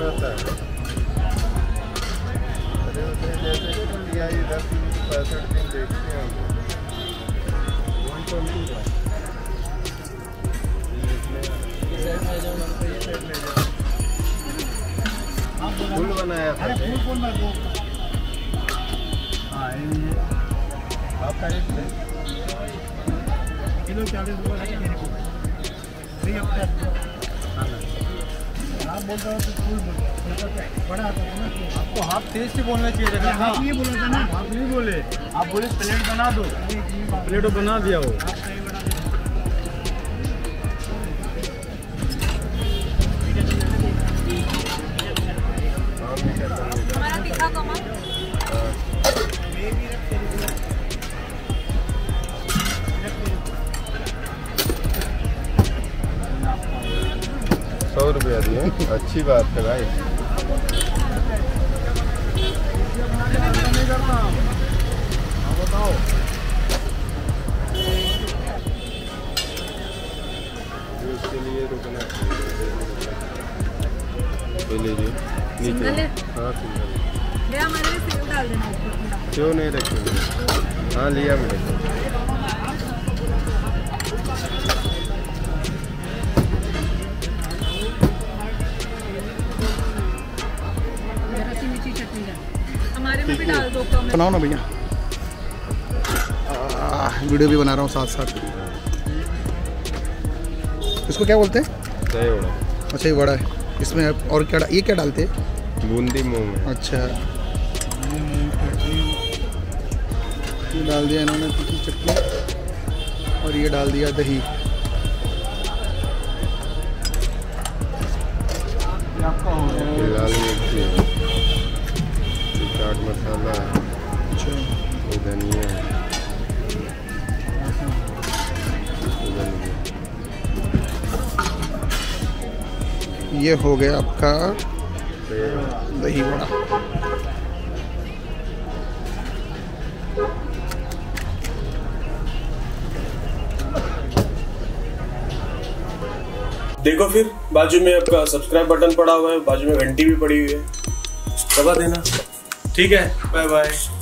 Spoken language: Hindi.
रहता है। अरे जैसे लिया इधर 65 दिन देखते हैं हम। फूल बनाया था। आपका रेट किलो 40 रुपये आप बोल रहे हो तो फूल बड़ा आपको हाफ तेज से बोलना चाहिए था। हाफ नहीं बोला था ना, हाफ नहीं बोले, आप बोले प्लेट बना दो, प्लेट बना दिया हो। हमारा तीखा कमा 100 रुपया दिए, अच्छी बात है भाई। बताओ इसके लिए रुकना लीजिए नीचे। हाँ भैया हमारे लिए सेव डाल देना ऊपर। क्यों नहीं रखेंगे? हाँ लिया मैंने। हमारे में भी डाल दो। बनाओ ना भैया, वीडियो भी बना रहा हूँ साथ साथ। इसको क्या बोलते हैं? दही वड़ा। अच्छा ये वड़ा है, इसमें और क्या ये क्या डालते हैं? बूंदी मूंग। अच्छा ये डाल दिया इन्होंने तीखी चटनी, और ये डाल दिया दही। लाल मिर्ची, चाट मसाला, अच्छा धनिया, ये हो गया आपका दही वड़ा। देखो फिर बाजू में आपका सब्सक्राइब बटन पड़ा हुआ है, बाजू में घंटी भी पड़ी हुई है, दबा देना। ठीक है, बाय बाय।